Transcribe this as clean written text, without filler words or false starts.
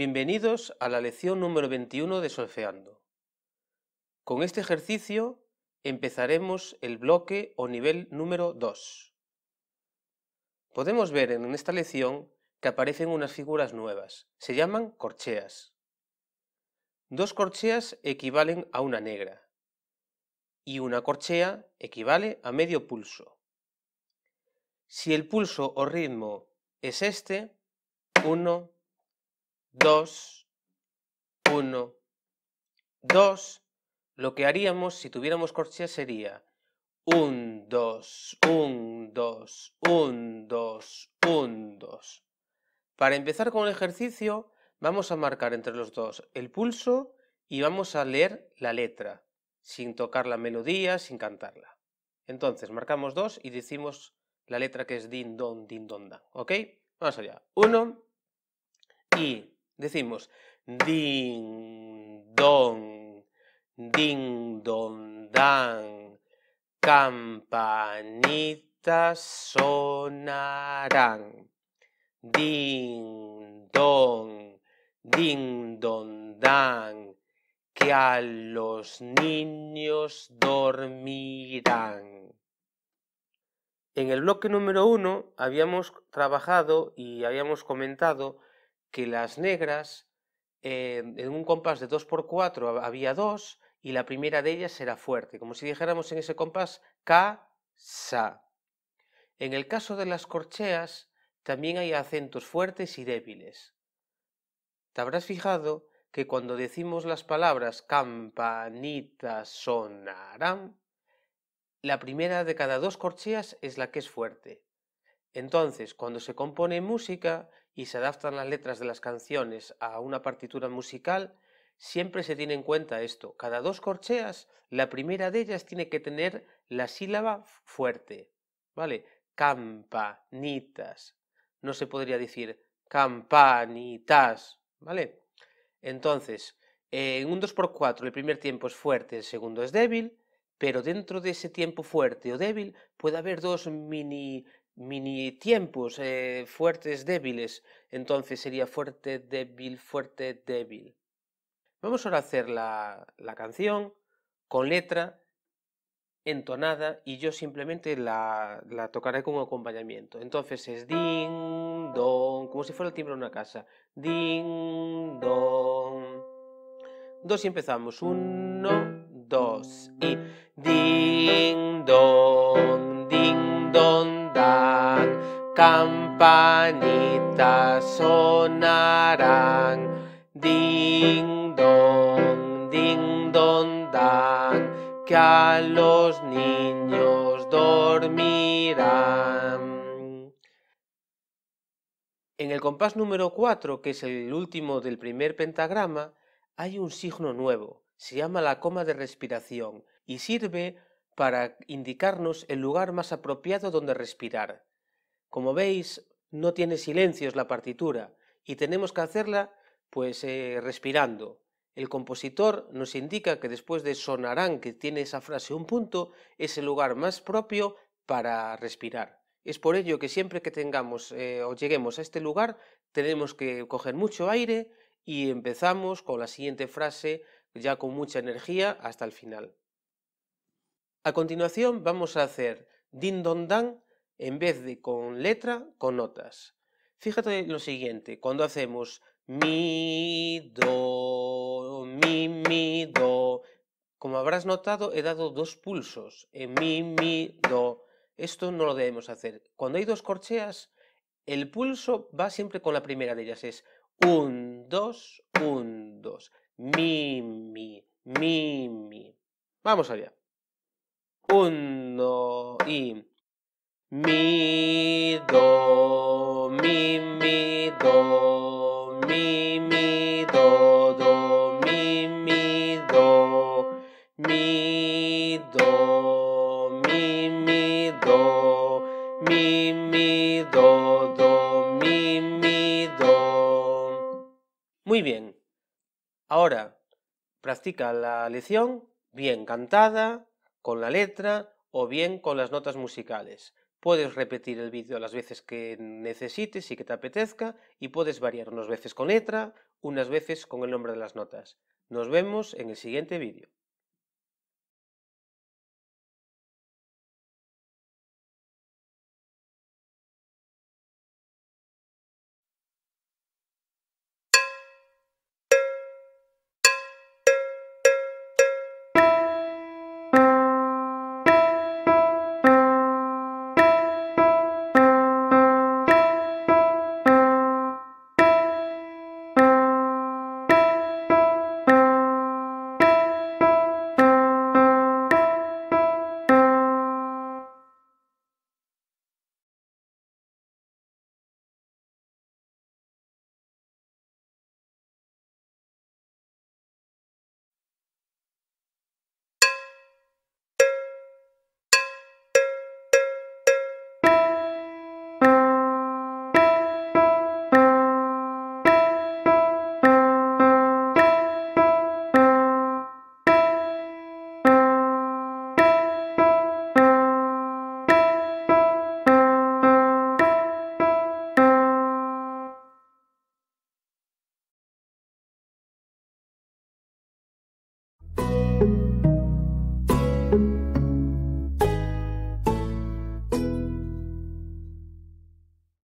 Bienvenidos a la lección número 21 de Solfeando. Con este ejercicio empezaremos el bloque o nivel número 2. Podemos ver en esta lección que aparecen unas figuras nuevas. Se llaman corcheas. Dos corcheas equivalen a una negra y una corchea equivale a medio pulso. Si el pulso o ritmo es este, 1, 2, 1, 2, lo que haríamos si tuviéramos corcheas sería 1, 2, 1, 2, 1, 2, 1, 2. Para empezar con el ejercicio, vamos a marcar entre los dos el pulso y vamos a leer la letra, sin tocar la melodía, sin cantarla. Entonces, marcamos 2 y decimos la letra que es din, don, dan, ¿ok? Vamos allá. 1 y decimos din, don, dan, campanitas sonarán. Din, don, dan, que a los niños dormirán. En el bloque número 1 habíamos trabajado y habíamos comentado que las negras, en un compás de 2×4 había 2 y la primera de ellas era fuerte, como si dijéramos en ese compás ca-sa. En el caso de las corcheas también hay acentos fuertes y débiles. Te habrás fijado que cuando decimos las palabras campanitas sonarán, la primera de cada dos corcheas es la que es fuerte. Entonces, cuando se compone música y se adaptan las letras de las canciones a una partitura musical, siempre se tiene en cuenta esto. Cada dos corcheas, la primera de ellas tiene que tener la sílaba fuerte, ¿vale? Campanitas. No se podría decir campanitas, ¿vale? Entonces, en un 2×4 el primer tiempo es fuerte, el segundo es débil, pero dentro de ese tiempo fuerte o débil puede haber dos mini tiempos fuertes, débiles. Entonces sería fuerte, débil. Vamos ahora a hacer la canción con letra entonada y yo simplemente la tocaré como acompañamiento. Entonces es ding, dong, como si fuera el timbre de una casa. Ding, dong. 2 y empezamos. 1, 2 y ding, dong, dan, campanitas sonarán. Ding, dong, dan, que a los niños dormirán. En el compás número 4, que es el último del primer pentagrama, hay un signo nuevo, se llama la coma de respiración y sirve para indicarnos el lugar más apropiado donde respirar. Como veis, no tiene silencios la partitura y tenemos que hacerla pues respirando. El compositor nos indica que después de sonarán, que tiene esa frase un punto, es el lugar más propio para respirar. Es por ello que siempre que tengamos o lleguemos a este lugar, tenemos que coger mucho aire y empezamos con la siguiente frase ya con mucha energía hasta el final. A continuación vamos a hacer din don dan en vez de con letra, con notas. Fíjate en lo siguiente, cuando hacemos mi, do, mi, do, como habrás notado he dado dos pulsos en mi, do. Esto no lo debemos hacer. Cuando hay dos corcheas, el pulso va siempre con la primera de ellas, es 1, 2, 1, 2, mi. Vamos allá. 1 y mi, do, mi, do, mi, do, do, mi, do, mi, do, mi, do, mi, do, do, mi, do. Muy bien. Ahora, practica la lección bien cantada, con la letra o bien con las notas musicales. Puedes repetir el vídeo las veces que necesites y que te apetezca y puedes variar unas veces con letra, unas veces con el nombre de las notas. Nos vemos en el siguiente vídeo.